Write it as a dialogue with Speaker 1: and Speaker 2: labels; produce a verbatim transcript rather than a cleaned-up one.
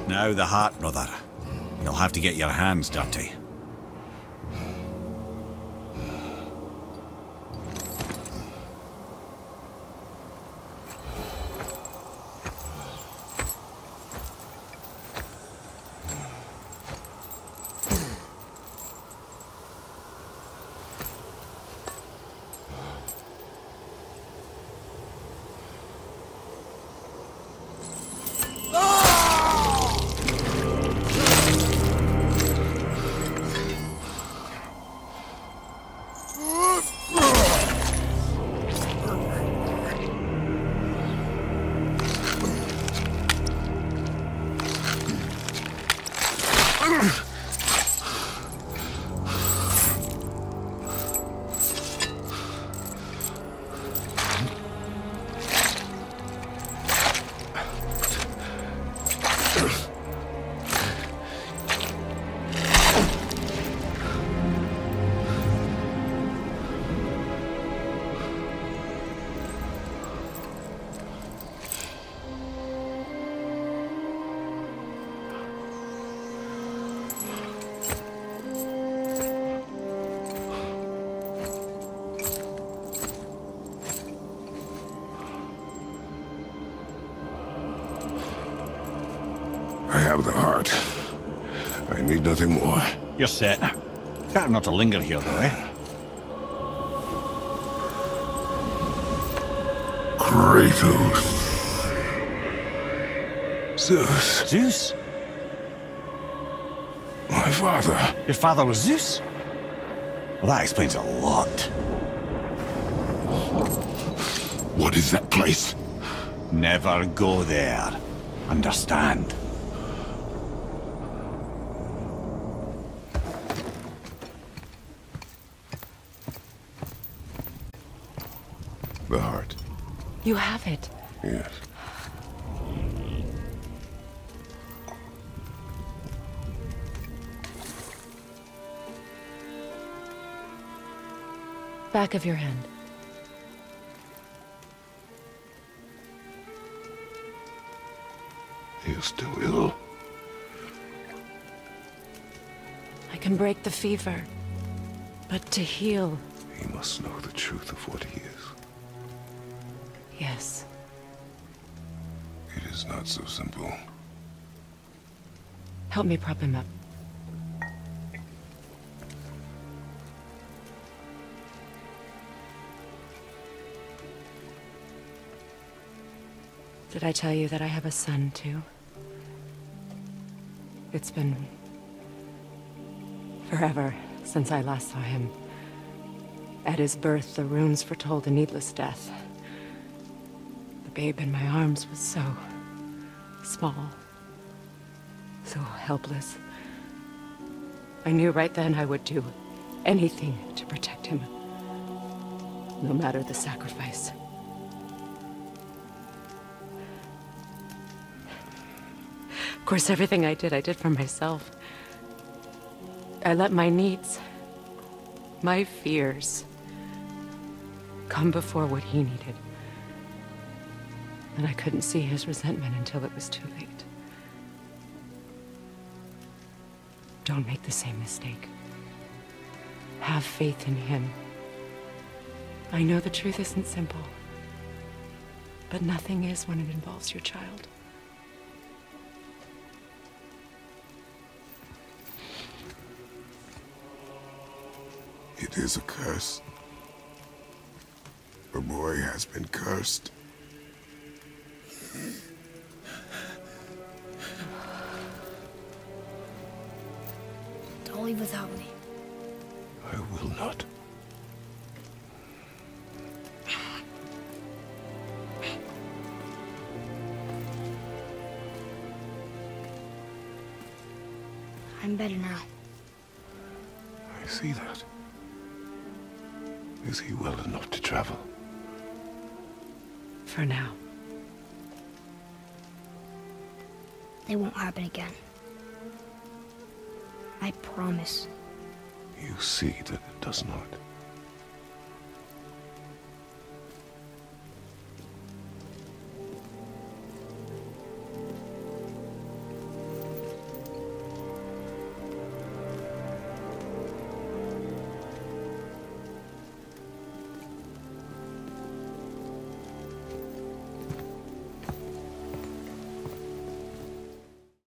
Speaker 1: Now the heart, brother. You'll have to get your hands dirty.
Speaker 2: I have the heart. I need nothing more.
Speaker 1: You're set. Better not to linger here, though, eh?
Speaker 2: Kratos. Zeus.
Speaker 1: Zeus?
Speaker 2: My father.
Speaker 1: Your father was Zeus? Well, that explains a lot.
Speaker 2: What is that place?
Speaker 1: Never go there. Understand?
Speaker 2: The heart.
Speaker 3: You have it.
Speaker 2: Yes.
Speaker 3: Back of your hand.
Speaker 2: He is still ill.
Speaker 3: I can break the fever. But to heal...
Speaker 2: He must know the truth of what he is.
Speaker 3: Yes.
Speaker 2: It is not so simple.
Speaker 3: Help me prop him up. Did I tell you that I have a son, too? It's been... forever since I last saw him. At his birth, the runes foretold a needless death. The babe in my arms was so... small. So helpless. I knew right then I would do anything to protect him. No matter the sacrifice. Of course, everything I did, I did for myself. I let my needs, my fears, come before what he needed. And I couldn't see his resentment until it was too late. Don't make the same mistake. Have faith in him. I know the truth isn't simple, but nothing is when it involves your child.
Speaker 2: It is a curse. The boy has been cursed.
Speaker 4: Don't leave without me.
Speaker 2: I will not.
Speaker 4: I'm better now.
Speaker 2: I see that. Is he well enough to travel?
Speaker 3: For now.
Speaker 4: They won't happen again. I promise.
Speaker 2: You see that it does not.